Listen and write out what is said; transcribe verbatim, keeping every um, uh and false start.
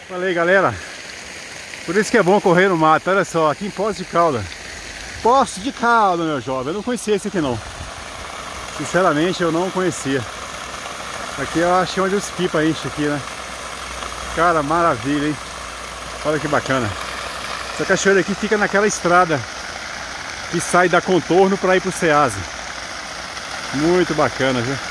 Falei, galera, por isso que é bom correr no mato. Olha só, aqui em Poços de Caldas. Poços de Caldas, meu jovem. Eu não conhecia esse aqui não. Sinceramente, eu não conhecia. Aqui eu acho onde os pipa enchem aqui, né? Cara, maravilha, hein? Olha que bacana. Essa cachoeira aqui fica naquela estrada que sai da Contorno para ir pro Ceasa. Muito bacana, viu?